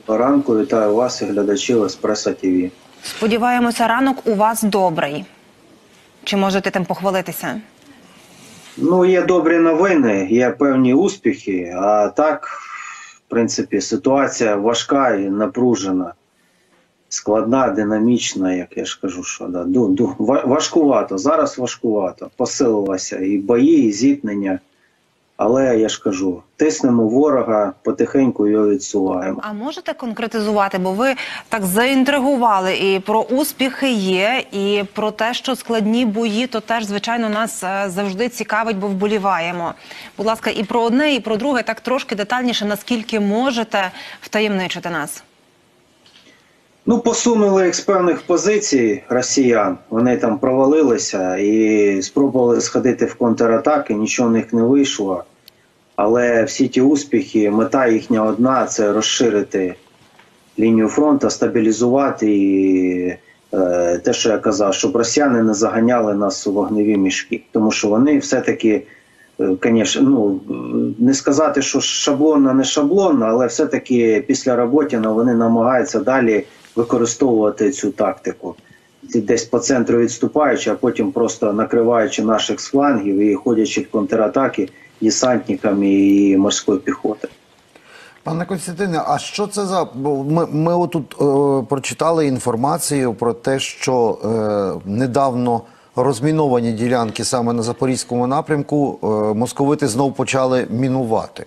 ранку, вітаю вас і глядачів Еспресо ТВ. Сподіваємося, ранок у вас добрий. Чи можете тим похвалитися? Ну, є добрі новини, є певні успіхи, а так, в принципі, ситуація важка і напружена, складна, динамічна, як я ж кажу, що да, важкувато, зараз важкувато, посилилося і бої, і зіткнення. Але, я ж кажу, тиснемо ворога, потихеньку його відсуваємо. А можете конкретизувати, бо ви так заінтригували, і про успіхи є, і про те, що складні бої, то теж, звичайно, нас завжди цікавить, бо вболіваємо. Будь ласка, і про одне, і про друге, так трошки детальніше, наскільки можете втаємничити нас? Ну, посунули їх з певних позицій росіян, вони там провалилися і спробували сходити в контратаки, нічого в них не вийшло. Але всі ті успіхи, мета їхня одна – це розширити лінію фронту, стабілізувати і те, що я казав, щоб росіяни не заганяли нас у вогневі мішки. Тому що вони все-таки, звісно, ну, не сказати, що шаблонно, не шаблонно, але все-таки після Роботіна вони намагаються далі використовувати цю тактику. Десь по центру відступаючи, а потім просто накриваючи наших з флангів і ходячи в контратаки десантниками і морської піхоти. Пане Костянтине, а що це за... Ми отут прочитали інформацію про те, що недавно розміновані ділянки саме на Запорізькому напрямку московити знов почали мінувати.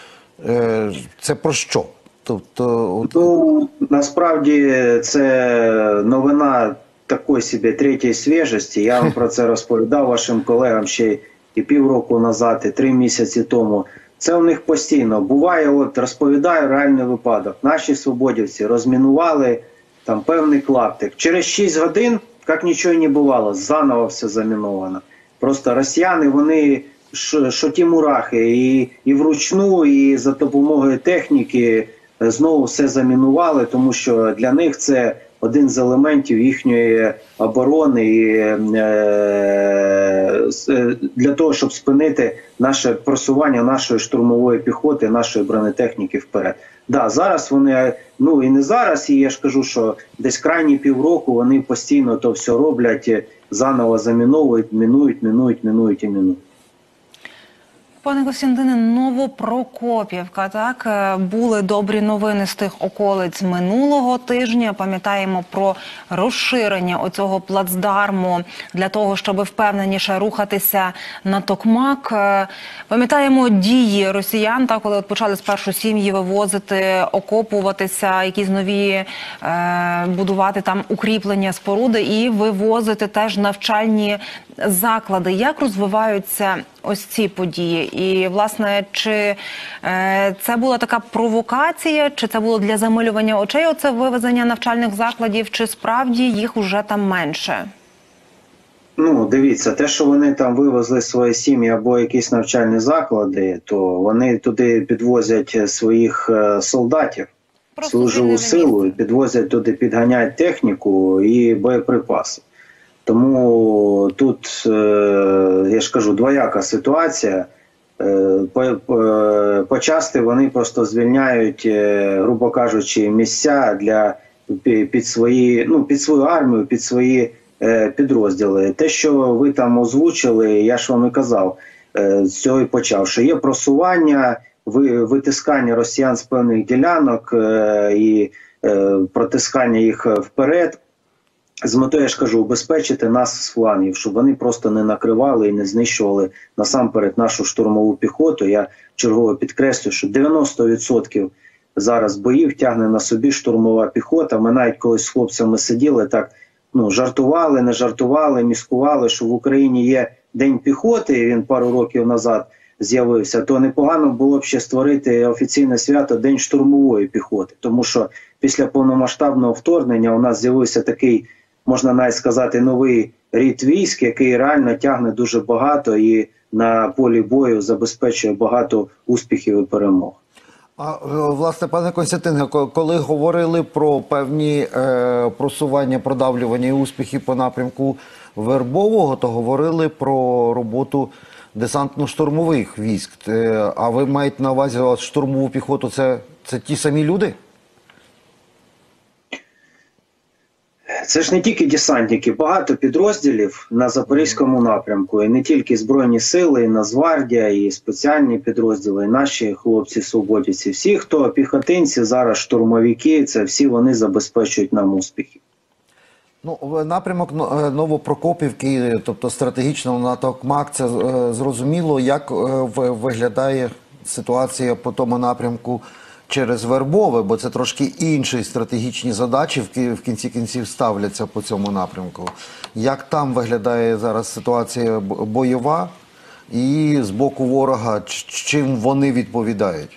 Це про що? Тобто... Ну, насправді це новина такої собі третьої свіжості. Я вам про це розповідав вашим колегам ще і півроку назад, і 3 місяці тому. Це у них постійно. Буває, от розповідаю реальний випадок. Наші свободівці розмінували там певний клаптик. Через 6 годин, як нічого не бувало, заново все заміновано. Просто росіяни, вони, що ті мурахи, і вручну, і за допомогою техніки знову все замінували, тому що для них це один з елементів їхньої оборони і для того, щоб спинити наше просування нашої штурмової піхоти, нашої бронетехніки вперед. Да, зараз вони, ну і не зараз, і я ж кажу, що десь крайні півроку вони постійно то все роблять, заново заміновують, мінують. Пане Костянтине, Новопрокопівка, так? Були добрі новини з тих околиць минулого тижня. Пам'ятаємо про розширення оцього плацдарму для того, щоб впевненіше рухатися на Токмак. Пам'ятаємо дії росіян, так, коли от почали спершу сім'ї вивозити, окопуватися, якісь нові будувати там укріплення, споруди і вивозити теж навчальні заклади. Як розвиваються ось ці події? І, власне, чи це була така провокація, чи це було для замилювання очей, оце вивезення навчальних закладів, чи справді їх уже там менше? Ну, дивіться, те, що вони там вивезли свої сім'ї або якісь навчальні заклади, то вони туди підвозять своїх солдатів, свою живу силу, підвозять туди, підганяють техніку і боєприпаси. Тому тут, я ж кажу, двояка ситуація. Почасти вони просто звільняють, грубо кажучи, місця під свою армію, під свої підрозділи. Те, що ви там озвучили, я ж вам і казав, з цього і почав, що є просування, витискання росіян з певних ділянок і протискання їх вперед. З метою, я ж кажу, убезпечити нас з флангів, щоб вони просто не накривали і не знищували насамперед нашу штурмову піхоту. Я чергово підкреслюю, що 90% зараз боїв тягне на собі штурмова піхота. Ми навіть колись з хлопцями сиділи, так, ну, жартували, не жартували, міскували, що в Україні є День піхоти, і він пару років назад з'явився, то непогано було б ще створити офіційне свято День штурмової піхоти. Тому що після повномасштабного вторгнення у нас з'явився такий, можна навіть сказати, новий рід військ, який реально тягне дуже багато і на полі бою забезпечує багато успіхів і перемог. А, власне, пане Костянтине, коли говорили про певні просування, продавлювання і успіхи по напрямку Вербового, то говорили про роботу десантно-штурмових військ. А ви маєте на увазі штурмову піхоту, це ті самі люди? Це ж не тільки десантники, багато підрозділів на Запорізькому напрямку. І не тільки Збройні сили, і Нацгвардія, і спеціальні підрозділи, і наші хлопці-свободівці. Всі, хто піхотинці, зараз штурмовики, це всі вони забезпечують нам успіхи. Ну, напрямок Новопрокопівки, тобто стратегічного на Токмак, це зрозуміло, як виглядає ситуація по тому напрямку через Вербове, бо це трошки інші стратегічні задачі в кінці кінців ставляться по цьому напрямку. Як там виглядає зараз ситуація бойова і з боку ворога, чим вони відповідають?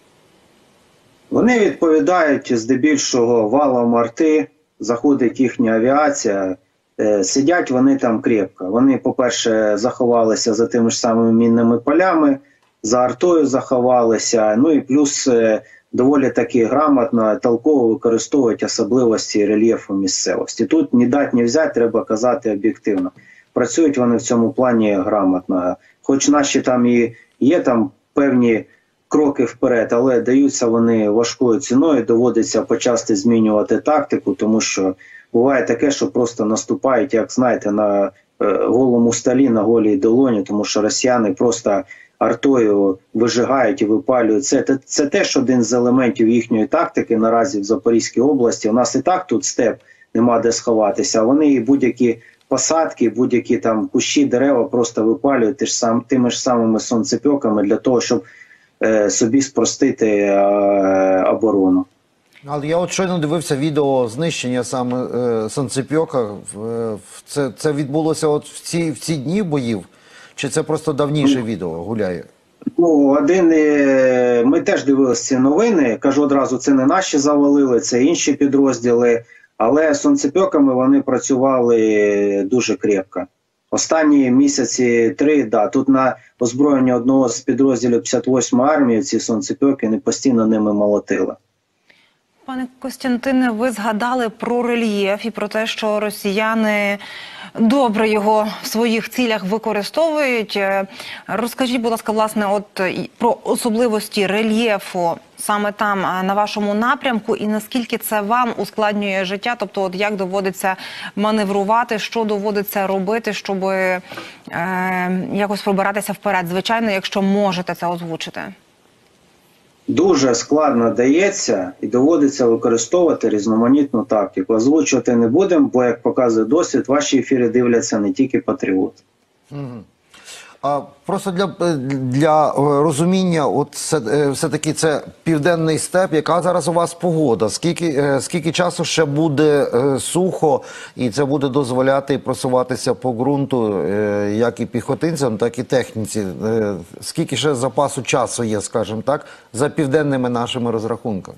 Вони відповідають здебільшого валом арти, заходить їхня авіація, сидять вони там крепко. Вони, по-перше, заховалися за тими ж самими мінними полями, за артою заховалися, ну і плюс доволі таки грамотно, толково використовують особливості рельєфу місцевості. Тут ні дать, ні взять, треба казати об'єктивно. Працюють вони в цьому плані грамотно. Хоч наші там і є там певні кроки вперед, але даються вони важкою ціною, доводиться почасти змінювати тактику, тому що буває таке, що просто наступають, як знаєте, на голому столі, на голій долоні, тому що росіяни просто артою вижигають і випалюють. Це теж один з елементів їхньої тактики наразі в Запорізькій області. У нас і так тут степ, нема де сховатися, а вони і будь-які посадки, будь-які там кущі, дерева просто випалюють тими ж самими сонцепьоками для того, щоб собі спростити оборону. Але я от щойно дивився відео знищення саме сонцепьока. Це відбулося от в ці дні боїв? Чи це просто давніше відео гуляє? Ну, ми теж дивилися ці новини. Кажу одразу, це не наші завалили, це інші підрозділи. Але сонцепьоками вони працювали дуже крепко. Останні місяці 3, да, тут на озброєння одного з підрозділів 58-ї армії ці сонцепьоки не постійно ними молотили. Пане Костянтине, ви згадали про рельєф і про те, що росіяни добре його в своїх цілях використовують. Розкажіть, будь ласка, власне, от про особливості рельєфу саме там, на вашому напрямку, і наскільки це вам ускладнює життя, тобто от як доводиться маневрувати, що доводиться робити, щоб якось пробиратися вперед, звичайно, якщо можете це озвучити. Дуже складно дається і доводиться використовувати різноманітну тактику. Озвучувати не будемо, бо, як показує досвід, ваші ефіри дивляться не тільки патріоти. Просто для розуміння, от все-таки це південний степ, яка зараз у вас погода? Скільки часу ще буде сухо, і це буде дозволяти просуватися по ґрунту як і піхотинцям, так і техніці? Скільки ще запасу часу є, скажімо так, за південними нашими розрахунками?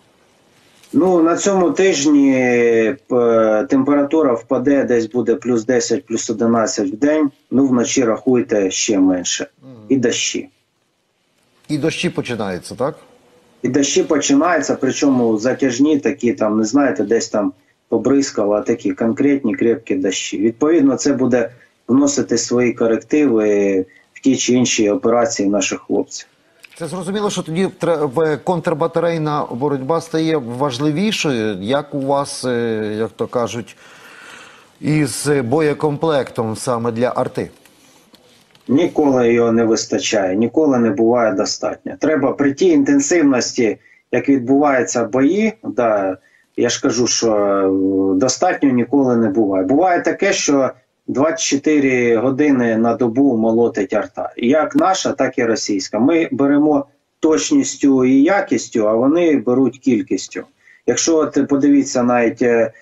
Ну, на цьому тижні температура впаде, десь буде плюс 10, плюс 11 в день. Ну, вночі рахуйте ще менше. І дощі. І дощі починаються, так? І дощі починаються, причому затяжні такі, там, не знаєте, десь там побризкало, а такі конкретні, крепкі дощі. Відповідно, це буде вносити свої корективи в ті чи інші операції наших хлопців. Це зрозуміло, що тоді контрбатарейна боротьба стає важливішою. Як у вас, як то кажуть, із боєкомплектом саме для арти? Ніколи його не вистачає, ніколи не буває достатньо. Треба при тій інтенсивності, як відбуваються бої, да, я ж кажу, що достатньо ніколи не буває. Буває таке, що 24 години на добу молотить арта. Як наша, так і російська. Ми беремо точністю і якістю, а вони беруть кількістю. Якщо подивіться навіть,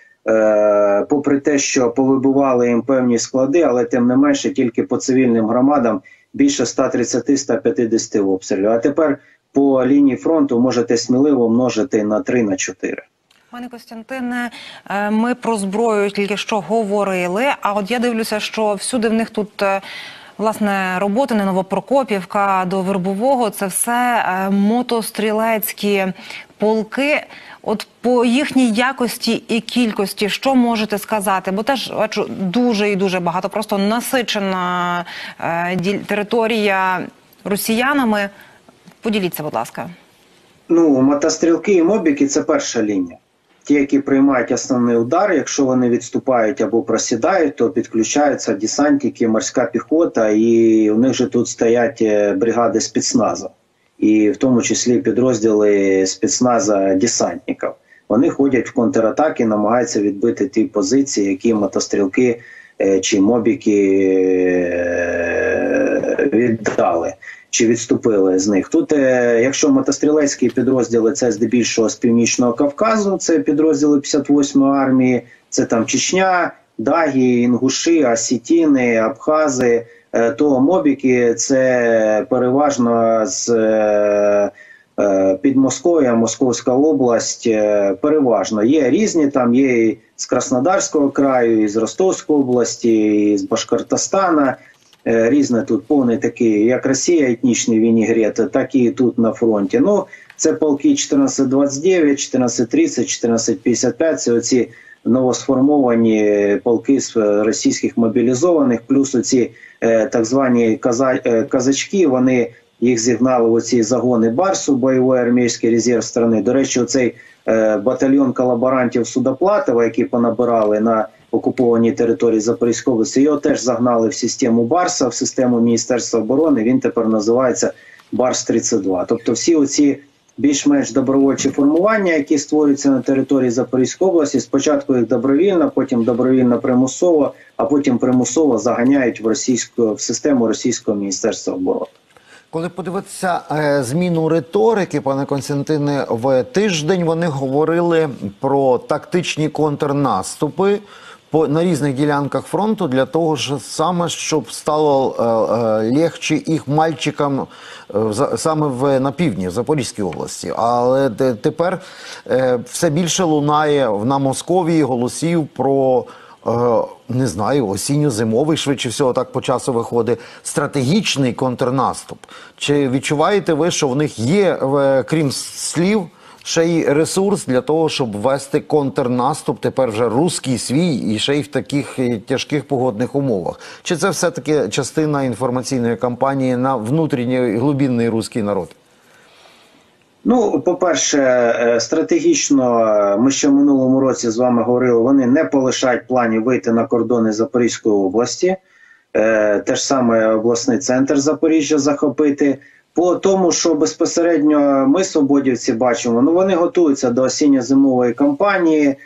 попри те, що повибивали їм певні склади, але тим не менше тільки по цивільним громадам більше 130-150 обстрілів. А тепер по лінії фронту можете сміливо множити на 3, на 4. Пане Костянтине, ми про зброю тільки що говорили, а от я дивлюся, що всюди в них тут, власне, роботи, не Новопрокопівка до Вербового, це все мотострілецькі полки. От по їхній якості і кількості, що можете сказати? Бо теж, бачу, дуже і дуже багато, просто насичена територія росіянами. Поділіться, будь ласка. Ну, мотострілки і мобіки – це перша лінія. ті, які приймають основний удар, якщо вони відступають або просідають, то підключаються десантники, морська піхота, і у них же тут стоять бригади спецназу, і в тому числі підрозділи спецназа десантників. Вони ходять в контратаки, намагаються відбити ті позиції, які мотострілки чи мобіки віддали, чи відступили з них. Тут, якщо мотострілецькі підрозділи, це здебільшого з Північного Кавказу, це підрозділи 58-ї армії, це там Чечня, Дагі, Інгуші, Осетіни, Абхази, то мобіки це переважно з Підмосков'я, Московська область, переважно. Є різні, там є і з Краснодарського краю, і з Ростовської області, і з Башкортостана. Різне тут повний такий, як Росія, етнічний вінігрет, так і тут на фронті. Ну, це полки 1429, 1430, 1455, це оці новосформовані полки з російських мобілізованих, плюс оці так звані казачки, вони їх зігнали в оці загони Барсу, бойовий армійський резерв страни. До речі, оцей батальйон колаборантів Судоплатова, які понабирали на окупованій території Запорізької області, його теж загнали в систему Барса, в систему Міністерства оборони, він тепер називається Барс-32. Тобто всі оці більш-менш добровольчі формування, які створюються на території Запорізької області, спочатку їх добровільно, потім добровільно примусово, а потім примусово заганяють в систему Російського Міністерства оборони. Коли подивитися зміну риторики, пане Костянтине, в тиждень вони говорили про тактичні контрнаступи на різних ділянках фронту для того, щоб стало легче їх мальчикам саме на півдні, в Запорізькій області. Але тепер все більше лунає на Московії голосів про, не знаю, осінньо-зимовий, швидше всього, так по часу виходить, стратегічний контрнаступ. Чи відчуваєте ви, що в них є, крім слів, ще й ресурс для того, щоб вести контрнаступ, тепер вже руський свій, і ще й в таких тяжких погодних умовах? Чи це все-таки частина інформаційної кампанії на внутрішній глибинний руський народ? Ну, по-перше, стратегічно, ми ще в минулому році з вами говорили, вони не полишають планів вийти на кордони Запорізької області, те ж саме обласний центр Запоріжжя захопити. По тому, що безпосередньо ми, свободівці, бачимо, ну вони готуються до осінньо-зимової кампанії,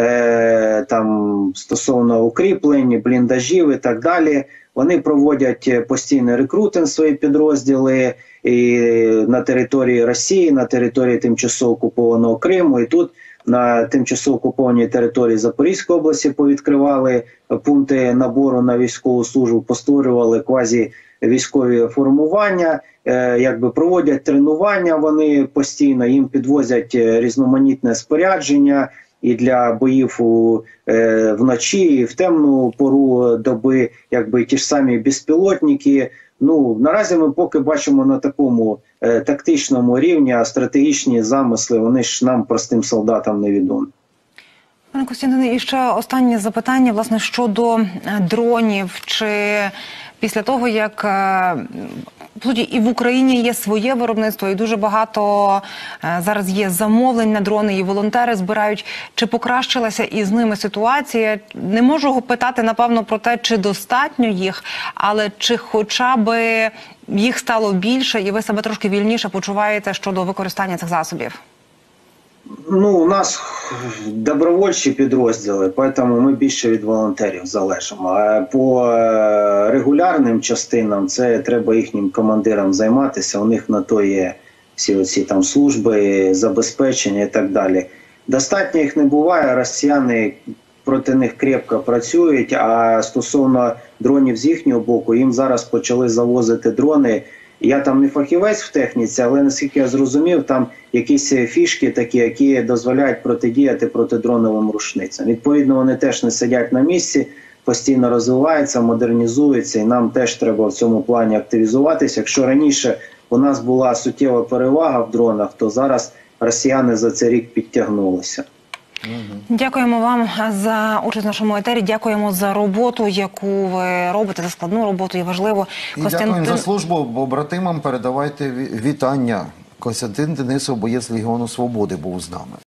там стосовно укріплень, бліндажів і так далі. Вони проводять постійний рекрутинг свої підрозділи і на території Росії, на території тимчасово окупованого Криму. І тут на тимчасово окупованій території Запорізької області повідкривали пункти набору на військову службу, постворювали квазі-військові формування, якби проводять тренування вони постійно, їм підвозять різноманітне спорядження і для боїв вночі, і в темну пору доби, якби ті ж самі безпілотники. Ну, наразі ми поки бачимо на такому тактичному рівні, а стратегічні замисли, вони ж нам, простим солдатам, невідомі. Пане Костянтине, і ще останнє запитання, власне, щодо дронів. Чи після того, як і в Україні є своє виробництво, і дуже багато зараз є замовлень на дрони, і волонтери збирають, чи покращилася із ними ситуація? Не можу питати, напевно, про те, чи достатньо їх, але чи хоча б їх стало більше, і ви себе трошки вільніше почуваєте щодо використання цих засобів? Ну, у нас добровольчі підрозділи, тому ми більше від волонтерів залежимо. А по регулярним частинам це треба їхнім командирам займатися, у них на то є всі оці там служби, забезпечення і так далі. Достатньо їх не буває, росіяни проти них крепко працюють, а стосовно дронів з їхнього боку, їм зараз почали завозити дрони. Я там не фахівець в техніці, але наскільки я зрозумів, там якісь фішки такі, які дозволяють протидіяти протидроновим рушницям. Відповідно, вони теж не сидять на місці, постійно розвиваються, модернізуються, і нам теж треба в цьому плані активізуватися. Якщо раніше у нас була суттєва перевага в дронах, то зараз росіяни за цей рік підтягнулися. Дякуємо вам за участь в нашому етері, дякуємо за роботу, яку ви робите, за складну роботу і важливо. І дякуємо за службу, побратимам передавайте вітання. Костянтин Денисов, боєць Легіону Свободи, був з нами.